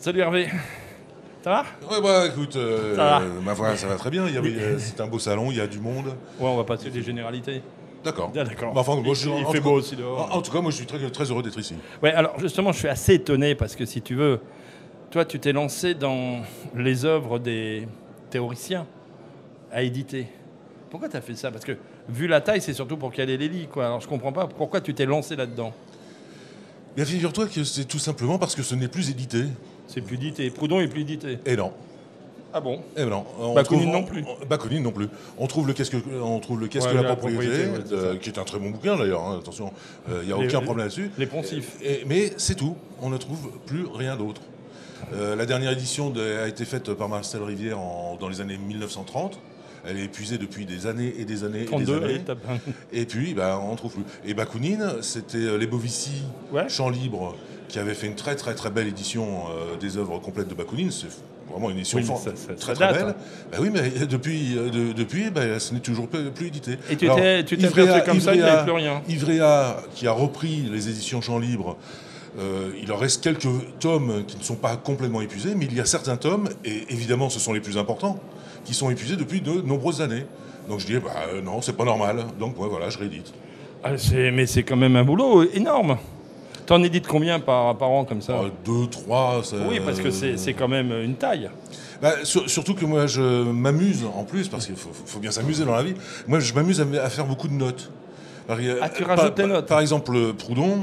Salut Hervé. Ça va? Ouais, bah écoute, Ça va. ma foi, ça va très bien. C'est un beau salon, il y a du monde. Ouais, on va passer des généralités. D'accord. Ah, d'accord. Bah, enfin, moi, je suis, Il en fait tout beau cas- aussi dehors. En tout cas, moi, je suis très, très heureux d'être ici. Ouais, alors justement, je suis assez étonné parce que si tu veux, toi, tu t'es lancé dans les œuvres des théoriciens à éditer. Pourquoi tu as fait ça? Parce que vu la taille, c'est surtout pour caler les lits, quoi. Alors je comprends pas pourquoi tu t'es lancé là-dedans. Bien, figure-toi que c'est tout simplement parce que ce n'est plus édité. C'est plus édité. Proudhon est plus édité. Et non. Ah bon? Et non. Bakounine non plus. Bakounine non plus. On trouve le Qu'est-ce que Ouais, la la propriété, propriété, ouais, c'est ça. qui est un très bon bouquin d'ailleurs. Hein, attention, il n'y a Les- aucun problème là-dessus. Les poncifs. Mais c'est tout. On ne trouve plus rien d'autre. La dernière édition a été faite par Marcel Rivière dans les années 1930. Elle est épuisée depuis des années et des années et 32, des années. allez, tape. Et puis, on ne trouve plus. Et Bakounine, c'était les Bovici, Ouais. Chant Libre, qui avait fait une très très très belle édition des œuvres complètes de Bakounine. C'est vraiment une édition Oui, mais forte, ça très date, très belle. hein. Bah oui, mais depuis, ce n'est toujours plus édité. Et tu Alors, t'es aperçu comme ça qu'il n'y Ivrea- avait plus rien. Ivrea, qui a repris les éditions Chant Libre, il en reste quelques tomes qui ne sont pas complètement épuisés, mais il y a certains tomes, et évidemment ce sont les plus importants, qui sont épuisés depuis de nombreuses années. Donc je dis, non, c'est pas normal. Donc ouais, voilà, je réédite. Ah, mais c'est quand même un boulot énorme. T'en édites combien par an comme ça? 2, 3... Oui, parce que c'est quand même une taille. Surtout que moi, je m'amuse en plus, parce qu'il faut bien s'amuser dans la vie. Moi, je m'amuse à faire beaucoup de notes. Tu rajoutes tes notes. Par exemple, Proudhon,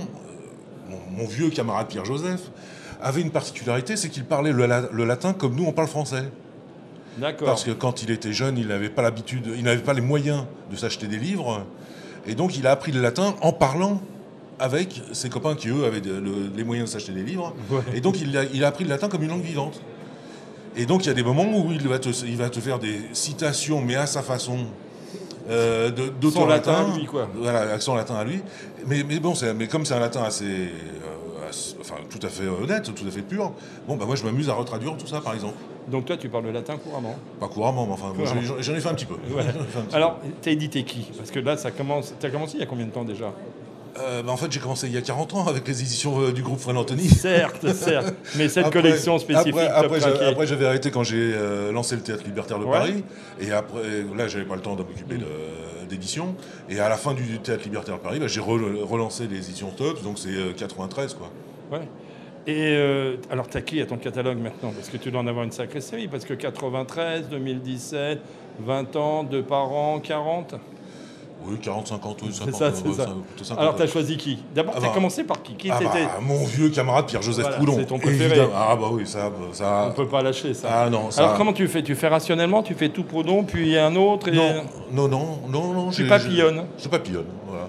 mon vieux camarade Pierre-Joseph, avait une particularité, c'est qu'il parlait le latin comme nous, on parle français. D'accord. Parce que quand il était jeune, il n'avait pas l'habitude, il n'avait pas les moyens de s'acheter des livres. Et donc, il a appris le latin en parlant avec ses copains qui, eux, avaient les moyens de s'acheter des livres. Ouais. Et donc, il a appris le latin comme une langue vivante. Et donc, il y a des moments où il va te faire des citations, mais à sa façon, Son latin latin. à lui, quoi. Voilà, accent latin à lui. Mais bon, mais comme c'est un latin tout à fait honnête, tout à fait pur, moi, je m'amuse à retraduire tout ça, par exemple. Donc toi, tu parles le latin couramment. Pas couramment, mais enfin, Couramment. j'en ai fait un petit peu. Ouais. Alors, t'as édité qui? Parce que là, t'as commencé il y a combien de temps déjà? En fait, j'ai commencé il y a 40 ans avec les éditions du groupe Fred Anthony. Certes. Mais cette collection spécifique, Après, j'avais arrêté quand j'ai lancé le Théâtre Libertaire de Ouais. Paris. Et après, là, j'avais pas le temps de m'occuper d'édition. Et à la fin du Théâtre Libertaire de Paris, j'ai relancé les éditions Tops, donc c'est 93, quoi. Ouais. Et alors, t'as qui à ton catalogue maintenant? Parce que tu dois en avoir une sacrée série. Parce que 93, 2017, 20 ans, 2 par an, 40. Oui, 40, 50, oui, 50. C'est ça, c'est ça. plutôt 50. Alors, t'as choisi qui? D'abord, t'as bah, commencé par qui? Qui c'était? Mon vieux camarade Pierre-Joseph Voilà, Proudhon. c'est ton préféré. Évidemment. Ah bah oui, ça... On peut pas lâcher ça. Ah non, ça... Alors, comment tu fais? Tu fais rationnellement? Tu fais tout Proudhon, puis un autre et... Non. Tu papillonnes. Je papillonne, voilà.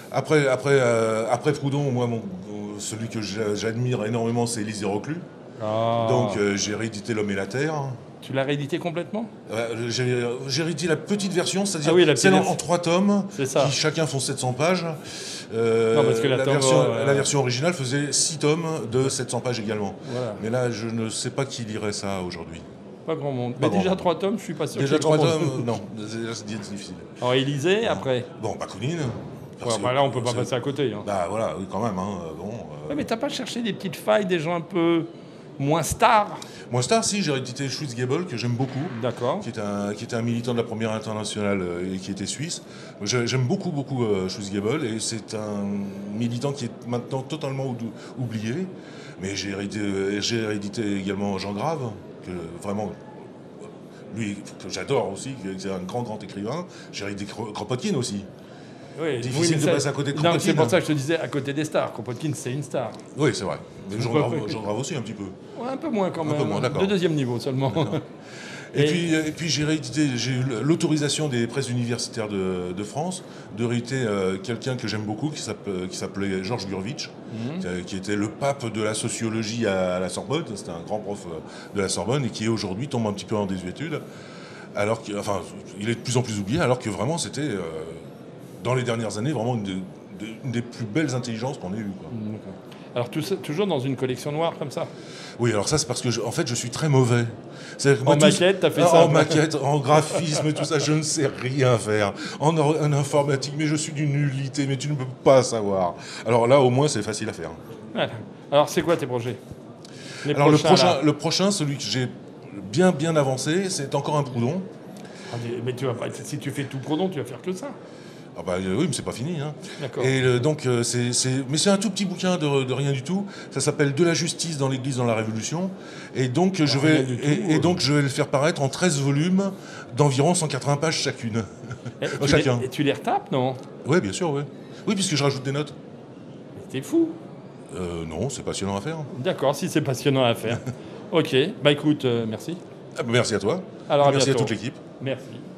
Après Proudhon, moi, celui que j'admire énormément, c'est Élisée Reclus. Ah. Donc j'ai réédité L'Homme et la Terre. Tu l'as réédité complètement? J'ai réédité la petite version, c'est-à-dire Ah oui, la petite celle version. en 3 tomes, C'est ça. qui chacun font 700 pages. Non, parce que la version originale faisait 6 tomes de 700 pages également. Voilà. Mais là, je ne sais pas qui lirait ça aujourd'hui. Pas grand monde. Pas Mais déjà grand 3 tomes, je suis pas sûr. Déjà qu'il y ait 3 grand monde. tomes, non, déjà, c'est difficile. Alors, Élysée, après. Bon, Bakounine. Ouais, bah là, on peut pas passer à côté. Hein. Bah voilà, oui, quand même. Ouais, mais t'as pas cherché des petites failles, des gens un peu moins stars? Moi, Star, si, j'ai réédité Schwitzgebel, que j'aime beaucoup. D'accord. Qui était un militant de la première internationale et qui était suisse. J'aime beaucoup Schwitzgebel, et c'est un militant qui est maintenant totalement oublié. Mais j'ai réédité également Jean Grave, que vraiment, lui, que j'adore aussi, qui est un grand écrivain. J'ai réédité Kropotkin aussi. Oui, Difficile mais de passer à côté de Non, Kropotkin. c'est pour ça que je te disais, à côté des stars. Kropotkin, c'est une star. Oui, c'est vrai. Mais Jean Grave aussi, un petit peu. Ouais, un peu moins quand même. peu moins, d'accord. De deuxième niveau seulement. Et puis j'ai eu l'autorisation des presses universitaires de France de rééditer quelqu'un que j'aime beaucoup, qui s'appelait Georges Gurvitch, qui était le pape de la sociologie à la Sorbonne. C'était un grand prof de la Sorbonne et qui aujourd'hui tombe un petit peu en désuétude. Il est de plus en plus oublié, alors que vraiment c'était, dans les dernières années, vraiment une des plus belles intelligences qu'on ait eues, quoi. D'accord. Alors toujours dans une collection noire comme ça? Oui, alors ça c'est parce que je suis très mauvais. En maquette, t'as fait ça? En maquette, en graphisme, tout ça, je ne sais rien faire. En informatique, mais je suis d'une nullité, mais tu ne peux pas savoir. Alors là, au moins, c'est facile à faire. Voilà. Alors c'est quoi tes projets? Alors prochains, le prochain, celui que j'ai bien avancé, c'est encore un Proudhon. Mais si tu fais tout Proudhon, tu vas faire que ça. Ah bah oui, mais c'est pas fini. Hein. D'accord. Et mais c'est un tout petit bouquin de rien du tout. Ça s'appelle De la justice dans l'Église dans la Révolution. Et donc je vais le faire paraître en 13 volumes d'environ 180 pages chacune. Chacun. Et tu les retapes, non? Oui, bien sûr, oui. Oui, puisque je rajoute des notes. T'es fou. Non, c'est passionnant à faire. D'accord, si c'est passionnant à faire. Ok, bah écoute, merci. Ah bah merci à toi. Alors, merci à bientôt. toute l'équipe. Merci.